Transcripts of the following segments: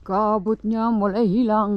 Kabutnya mulai hilang.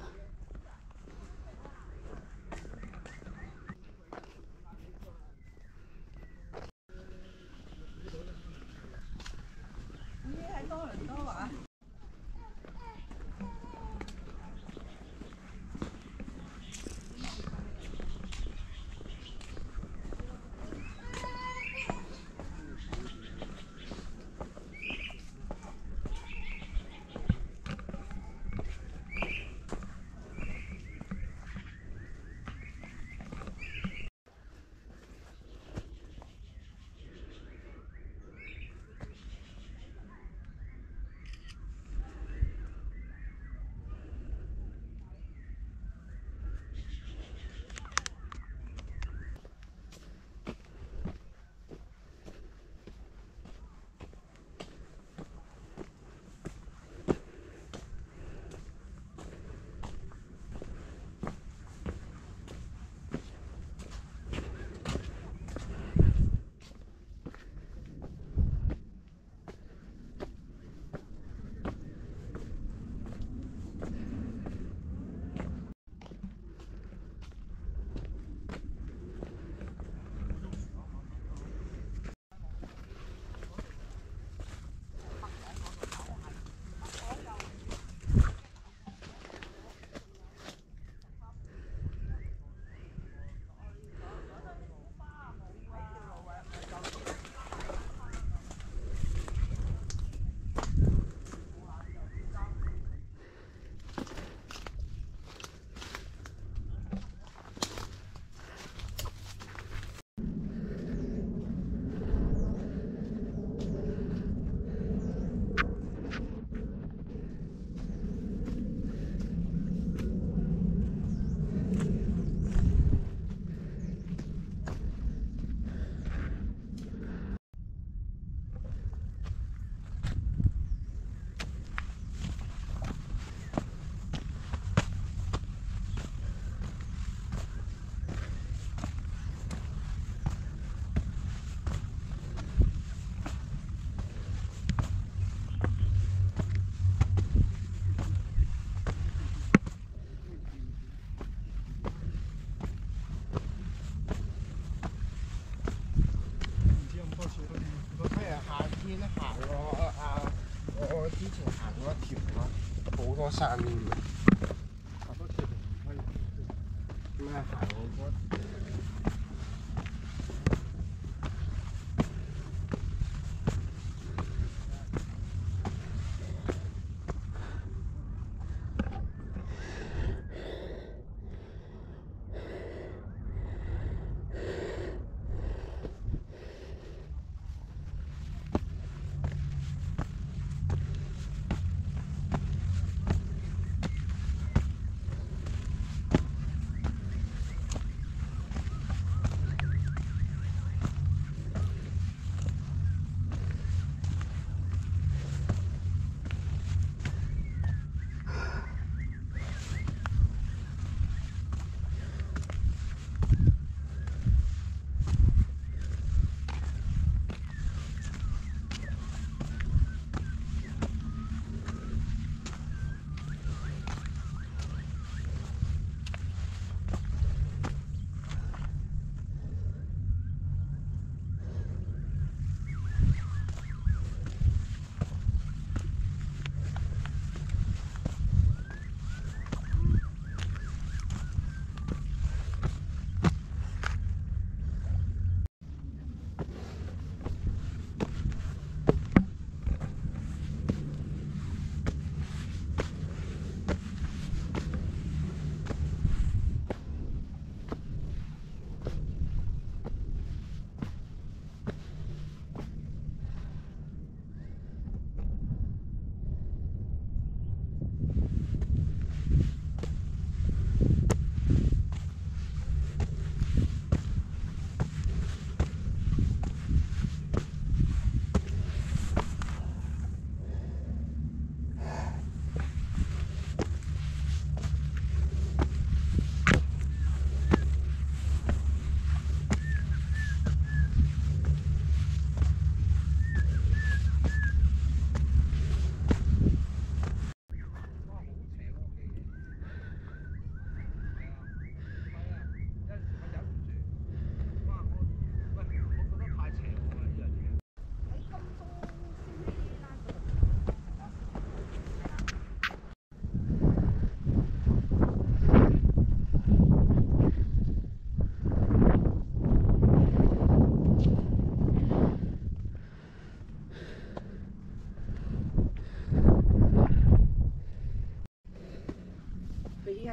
我之前行過一條咯，好多山嘅。咩行我嗰？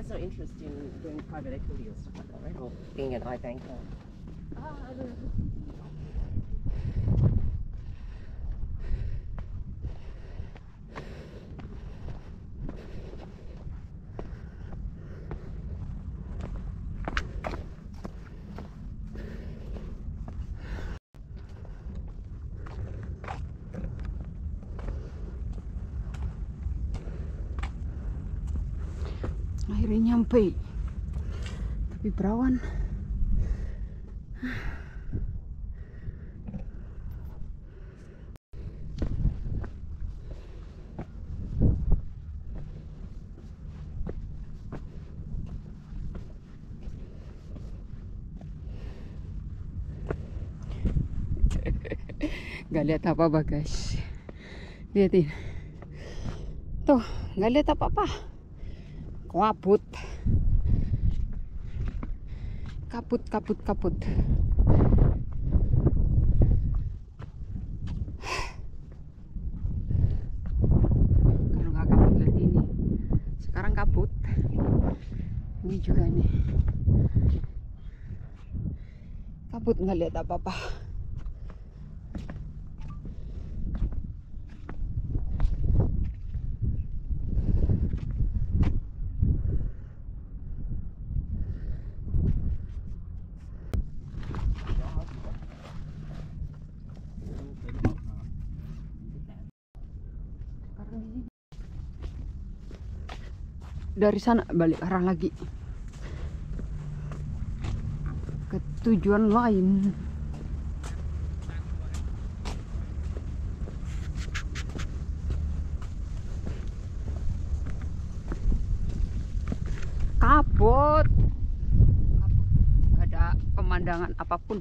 no interest in doing private equity or stuff like that, right? Or being an iBanker. I don't know. Akhirnya nyampe, tapi berawan. Gak lihat apa-apa guys, lihatin tuh, gak lihat apa-apa. Kabut, kabut. Kalau nggak kabut lihat ini. Sekarang kabut. Ini juga nih. Kabut, nggak lihat apa-apa. Dari sana balik arah lagi ke tujuan lain. Kabut, gak ada pemandangan apapun.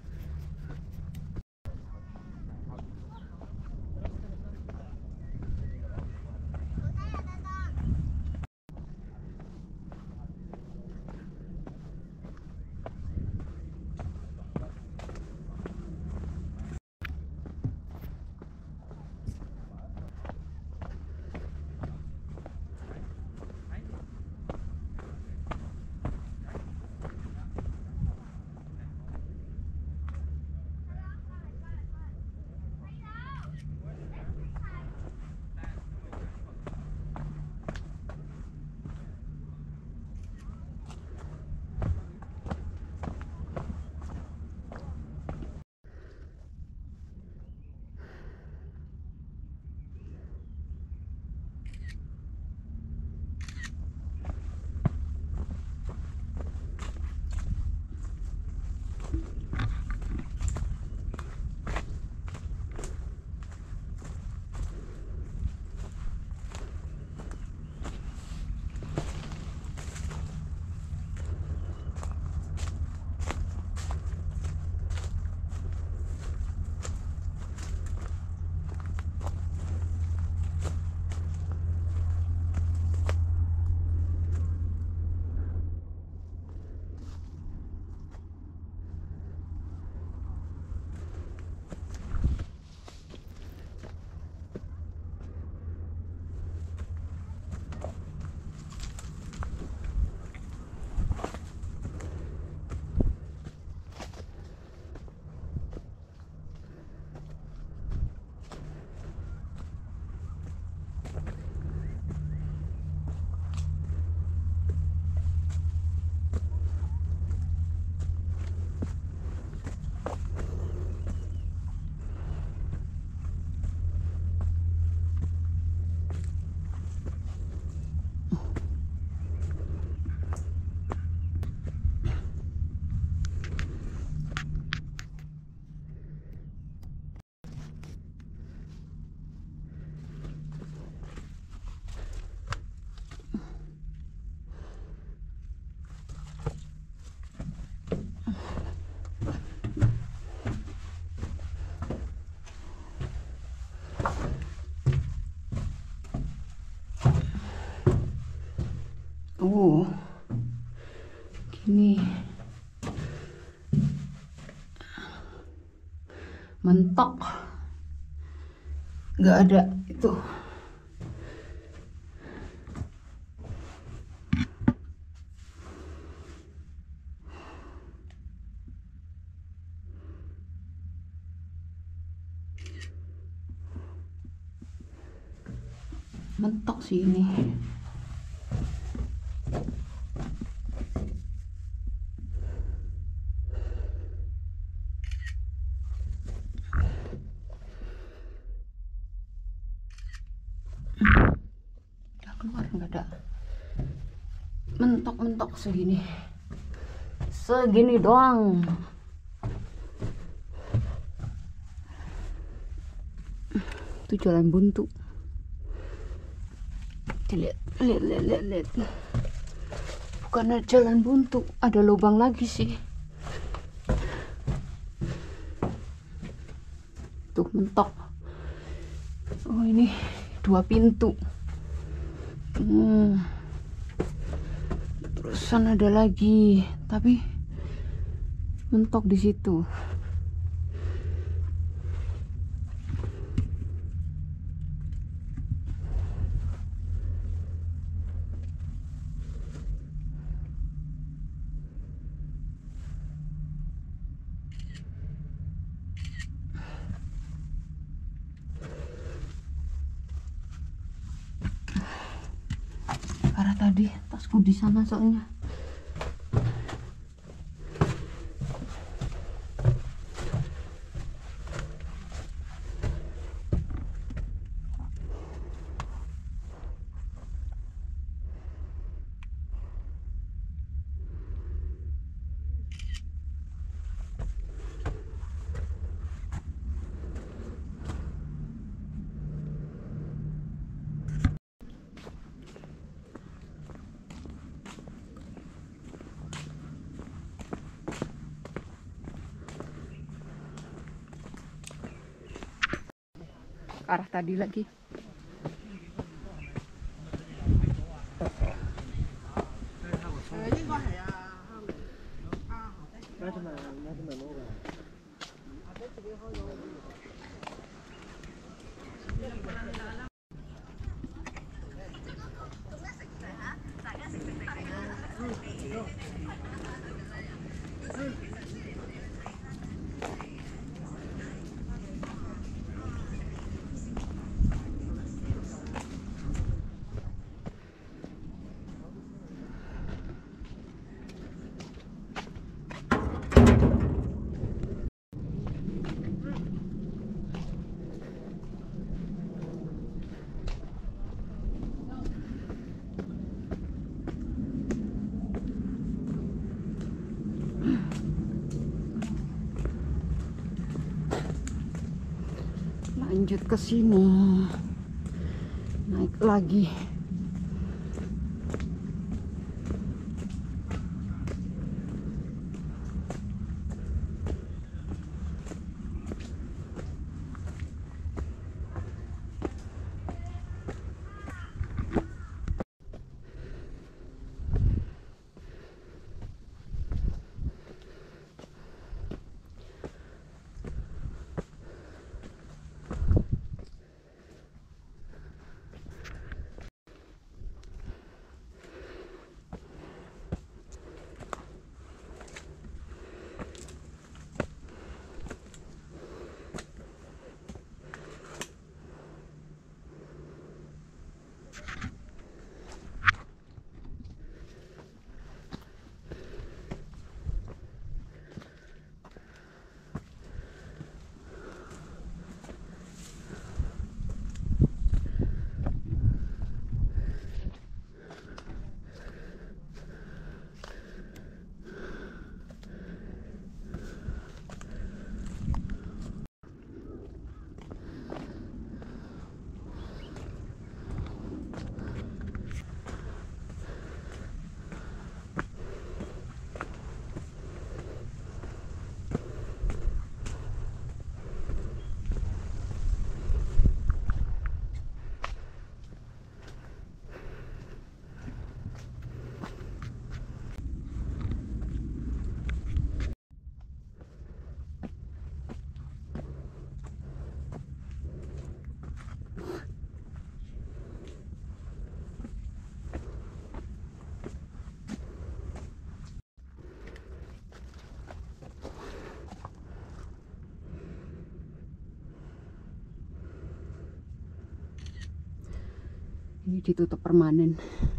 Oh, gini. Mentok. Nggak ada itu. Mentok sih ini. Udah keluar nggak ada. Mentok-mentok segini. Segini doang. Itu jalan buntu. Lihat. Bukan ada jalan buntu, ada lubang lagi sih. Tuh mentok. Oh ini 2 pintu. Terusan ada lagi, tapi mentok di situ. Karena tadi tasku di sana soalnya. Arah tadi lagi. Lanjut ke sini, naik lagi. Ini ditutup permanen.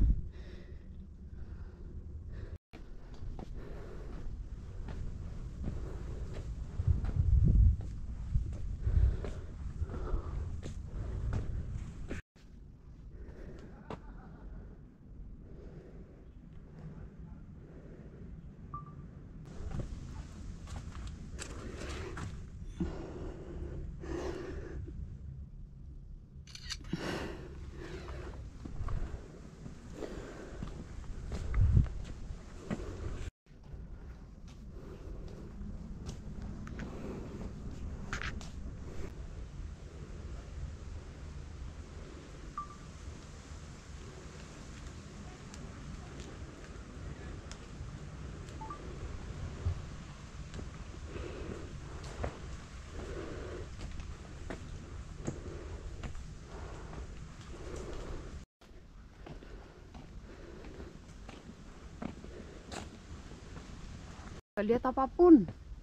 Gak lihat apapun.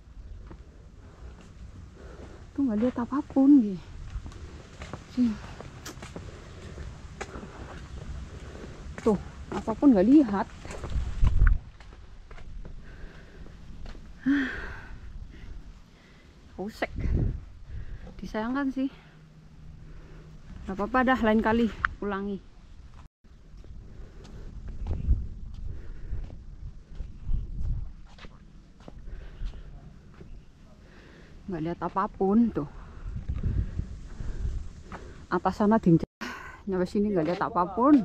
Tuh gak lihat apapun nih. Tuh, apapun gak lihat. Pusek. Disayangkan sih. Gak apa-apa dah, lain kali ulangi. Nggak lihat apapun tuh. Atas sana dincak, nyampe sini nggak lihat apapun.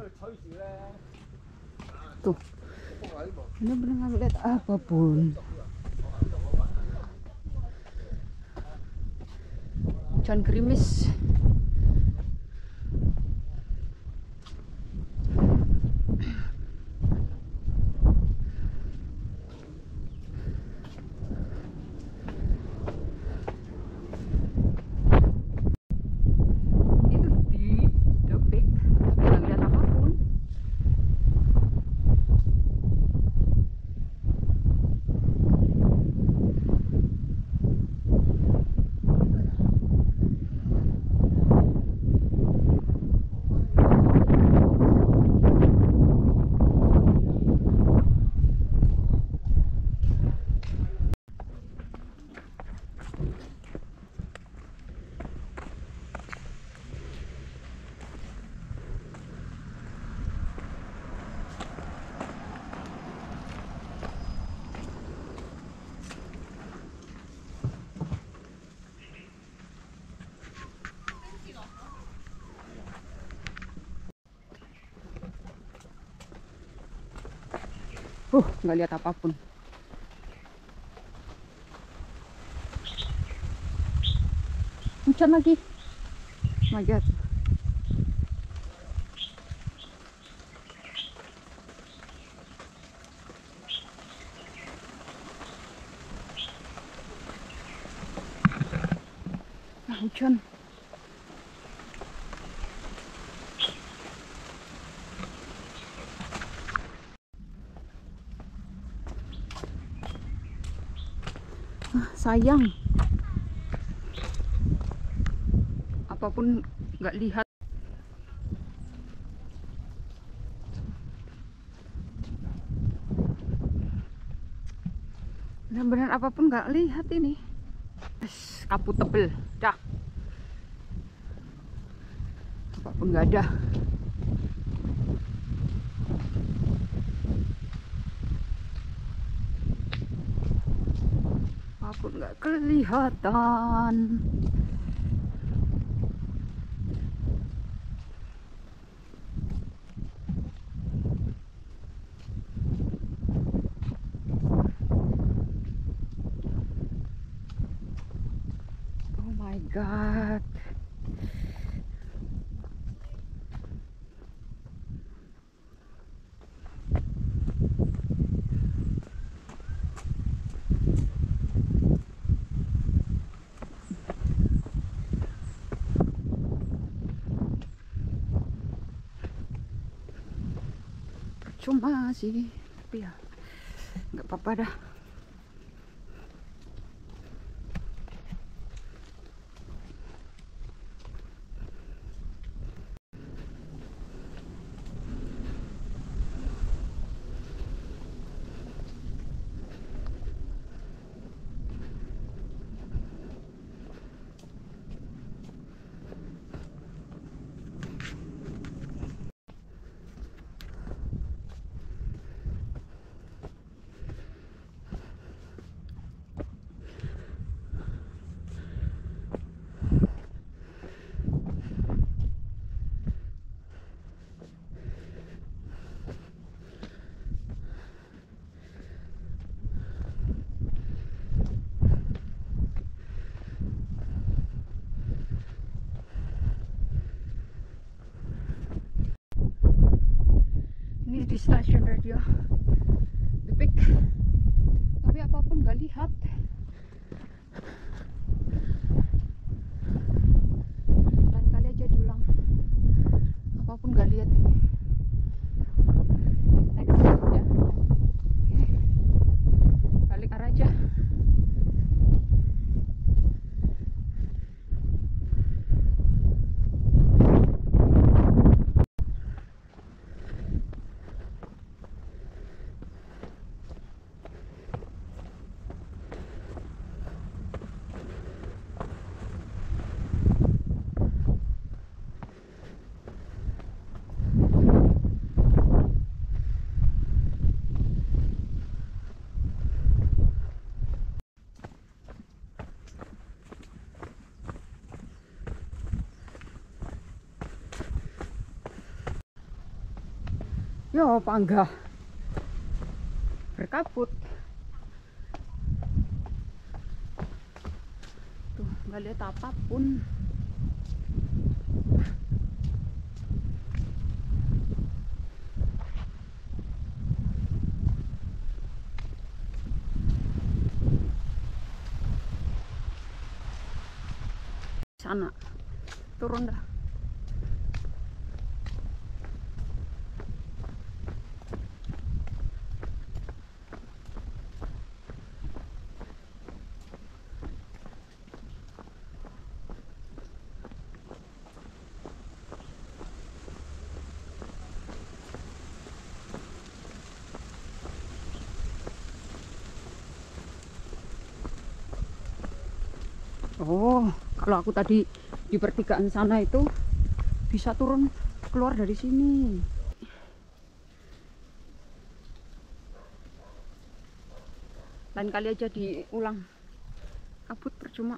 Tuh, bener-bener nggak lihat apapun. Hujan gerimis. Nggak lihat apapun. Hujan lagi. Oh my God. Hujan. Sayang, apapun nggak lihat. Benar-benar apapun nggak lihat ini. Kabut tebel, dah. Apapun nggak ada. Apapun nggak kelihatan. Oh my God. Cuma sih, tapi ya nggak apa-apa dah. di stasiun radio The Peak, tapi apapun nggak lihat. Lain kali aja diulang, apapun nggak lihat ini. Next ya. Oke. Balik arah aja. Yo, panggah berkabut tuh, nggak lihat apapun. Sana turun dah. Oh, kalau aku tadi di pertigaan sana itu bisa turun keluar dari sini. Lain kali aja diulang, kabut percuma.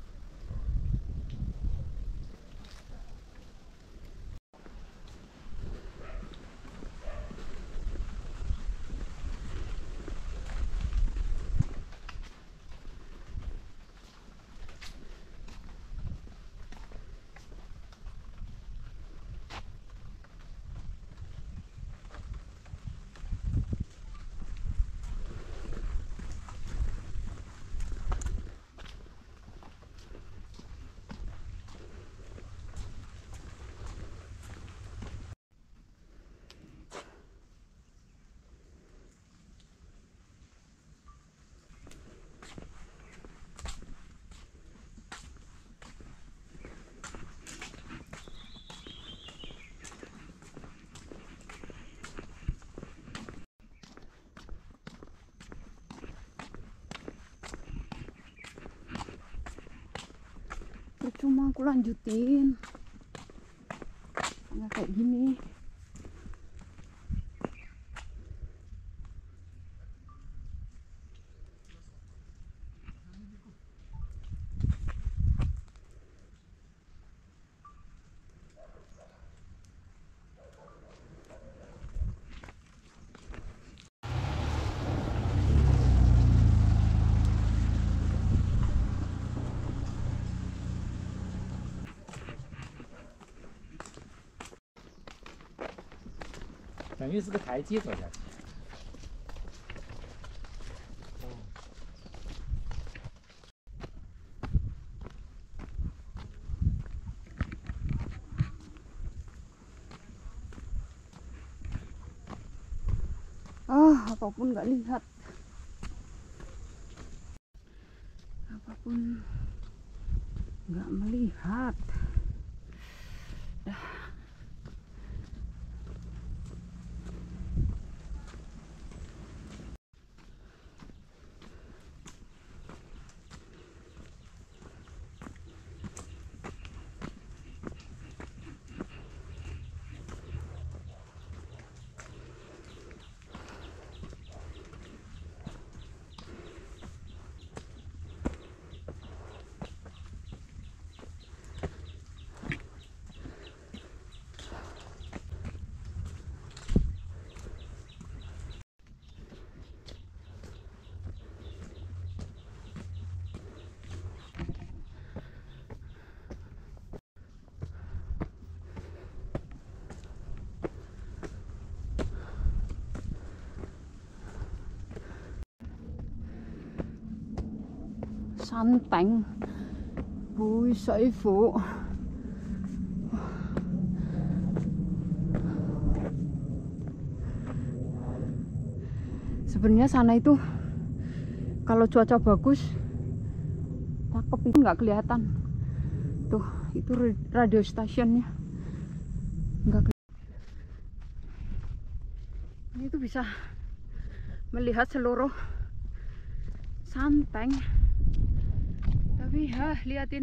Percuma aku lanjutin nggak kayak gini. 等于是个台阶走下去。 Apapun nggak lihat, apapun nggak melihat. Dah. Santeng, bisa ibu. Sebenarnya sana itu kalau cuaca bagus cakep, itu nggak kelihatan. Tuh, itu radio stationnya nggak kelihatan. Ini tuh bisa melihat seluruh Santeng. Tapi liatin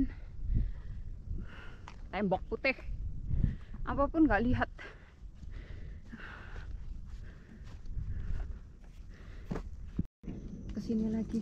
tembok putih, apapun nggak lihat. Kesini lagi.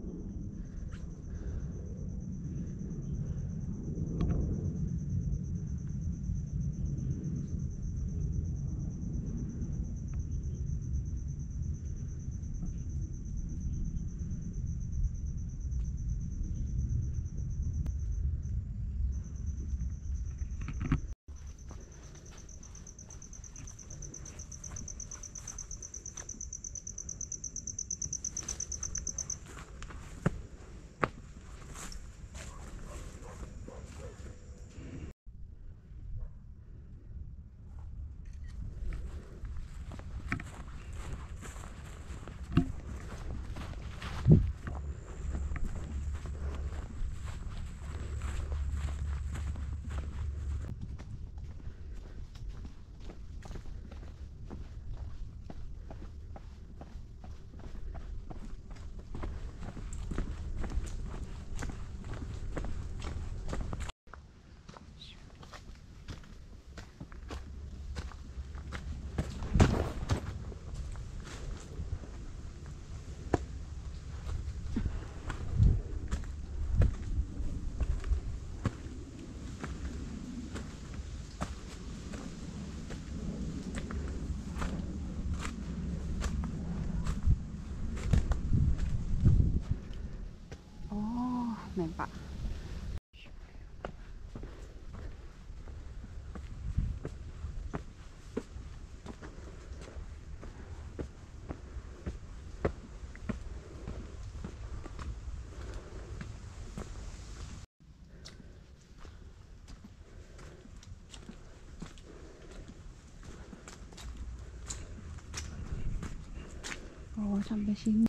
Nih Pak. Oh, sampai sini.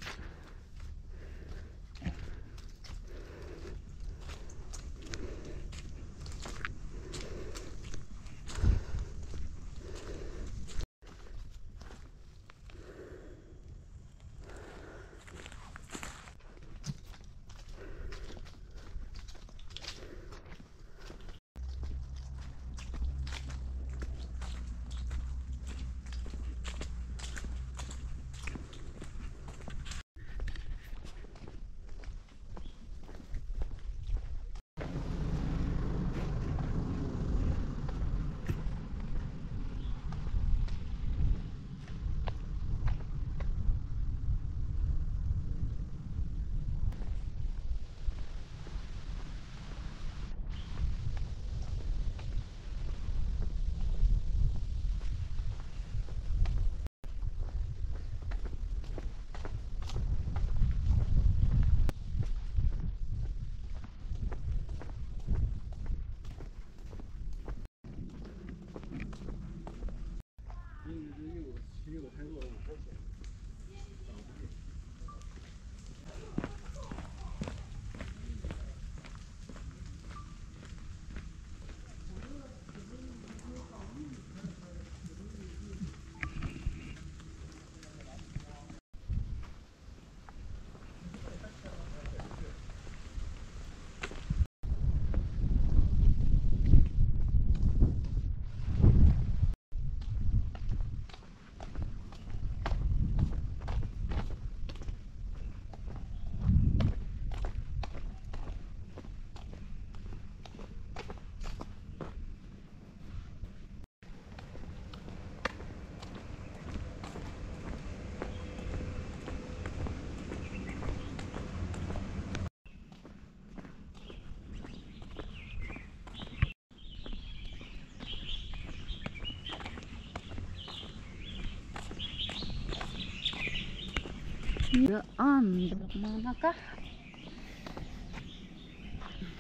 Ya, manakah?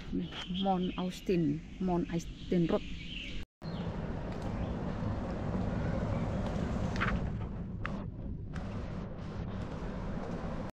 Mount Austin Road.